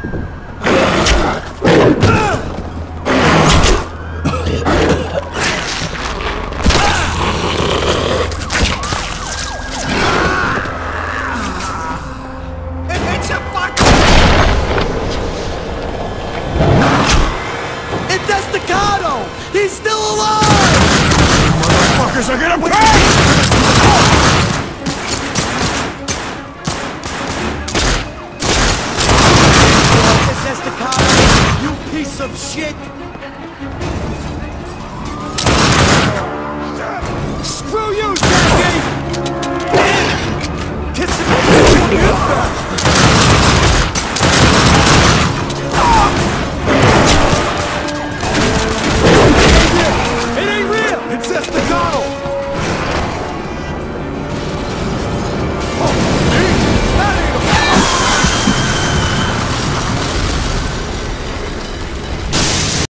He's still alive! Motherfuckers are gonna pay! This Estacado, you piece of shit! Screw you, Jackie! Kiss him!